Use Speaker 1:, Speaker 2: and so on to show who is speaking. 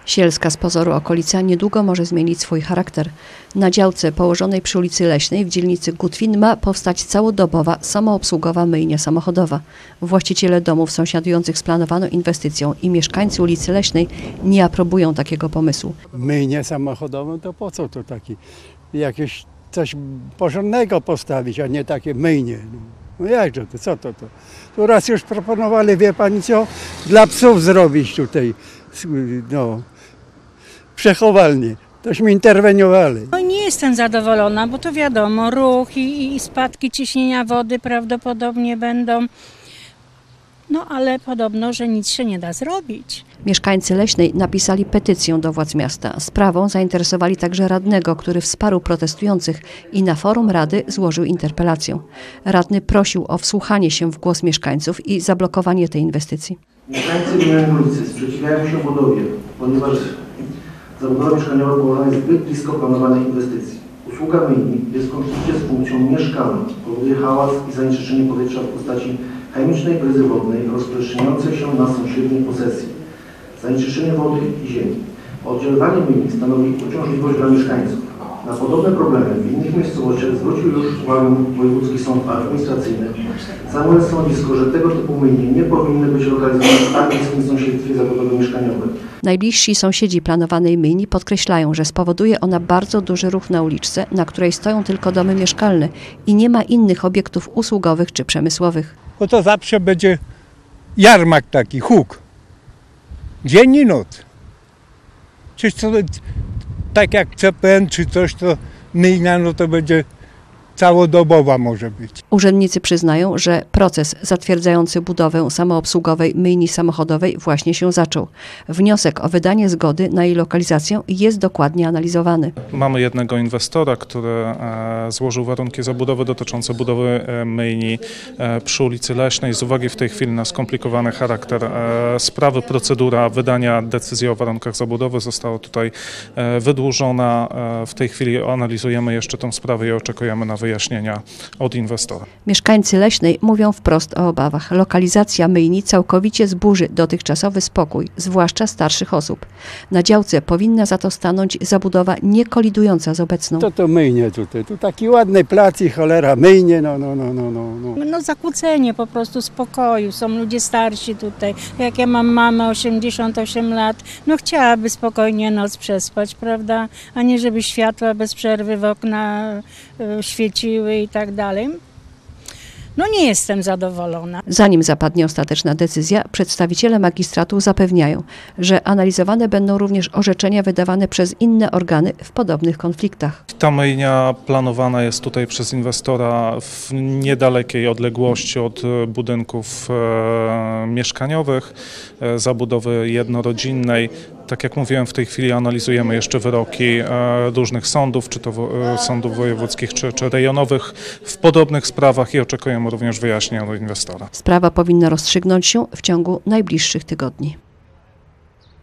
Speaker 1: Sielska z pozoru okolica niedługo może zmienić swój charakter. Na działce położonej przy ulicy Leśnej w dzielnicy Gutwin ma powstać całodobowa, samoobsługowa myjnia samochodowa. Właściciele domów sąsiadujących z planowaną inwestycją i mieszkańcy ulicy Leśnej nie aprobują takiego pomysłu.
Speaker 2: Myjnię samochodową to po co to taki? Jakieś coś porządnego postawić, a nie takie myjnie. No jakże to, co to? Tu raz już proponowali, wie pani co, dla psów zrobić tutaj, no, przechowalnię. Tośmy interweniowali.
Speaker 3: No nie jestem zadowolona, bo to wiadomo, ruch i spadki ciśnienia wody prawdopodobnie będą. No ale podobno, że nic się nie da zrobić.
Speaker 1: Mieszkańcy Leśnej napisali petycję do władz miasta. Sprawą zainteresowali także radnego, który wsparł protestujących i na forum rady złożył interpelację. Radny prosił o wsłuchanie się w głos mieszkańców i zablokowanie tej inwestycji.
Speaker 4: Mieszkańcy gminy ulicy sprzeciwiają się budowie, ponieważ zabudowa mieszkaniowa położona jest zbyt blisko planowanych inwestycji. Usługa myjni jest w konflikcie z funkcją mieszkalną, powoduje hałas i zanieczyszczenie powietrza w postaci chemicznej bryzy wodnej rozprzestrzeniającej się na sąsiedniej posesji, zanieczyszczenie wody i ziemi. Oddziaływanie myjni stanowi uciążliwość dla mieszkańców. Na podobne problemy w innych miejscowościach zwrócił już uwagę Wojewódzki Sąd Administracyjny, zajmując stanowisko, że tego typu myjnie nie powinny być lokalizowane w tak bliskim sąsiedztwie zabudowy mieszkaniowej.
Speaker 1: Najbliżsi sąsiedzi planowanej myjni podkreślają, że spowoduje ona bardzo duży ruch na uliczce, na której stoją tylko domy mieszkalne i nie ma innych obiektów usługowych czy przemysłowych.
Speaker 2: Bo to zawsze będzie jarmark taki, huk. Dzień i noc. Czyż to tak jak CPN czy coś, to myjnia, no to będzie całodobowa może być.
Speaker 1: Urzędnicy przyznają, że proces zatwierdzający budowę samoobsługowej myjni samochodowej właśnie się zaczął. Wniosek o wydanie zgody na jej lokalizację jest dokładnie analizowany.
Speaker 5: Mamy jednego inwestora, który złożył warunki zabudowy dotyczące budowy myjni przy ulicy Leśnej. Z uwagi w tej chwili na skomplikowany charakter sprawy, procedura wydania decyzji o warunkach zabudowy została tutaj wydłużona. W tej chwili analizujemy jeszcze tę sprawę i oczekujemy na wyjaśnienia od inwestora.
Speaker 1: Mieszkańcy Leśnej mówią wprost o obawach. Lokalizacja myjni całkowicie zburzy dotychczasowy spokój, zwłaszcza starszych osób. Na działce powinna za to stanąć zabudowa niekolidująca z obecną.
Speaker 2: To myjnie tutaj, tu taki ładny plac i cholera, myjnie, no.
Speaker 3: No zakłócenie po prostu spokoju, są ludzie starsi tutaj. Jak ja mam mamę 88 lat, no chciałaby spokojnie noc przespać, prawda? A nie żeby światła bez przerwy w okna świeciły i tak dalej. No nie jestem zadowolona.
Speaker 1: Zanim zapadnie ostateczna decyzja, przedstawiciele magistratu zapewniają, że analizowane będą również orzeczenia wydawane przez inne organy w podobnych konfliktach.
Speaker 5: Ta myjnia planowana jest tutaj przez inwestora w niedalekiej odległości od budynków mieszkaniowych, zabudowy jednorodzinnej. Tak jak mówiłem, w tej chwili analizujemy jeszcze wyroki różnych sądów, czy to sądów wojewódzkich, czy rejonowych w podobnych sprawach i oczekujemy również wyjaśnień od inwestora.
Speaker 1: Sprawa powinna rozstrzygnąć się w ciągu najbliższych tygodni.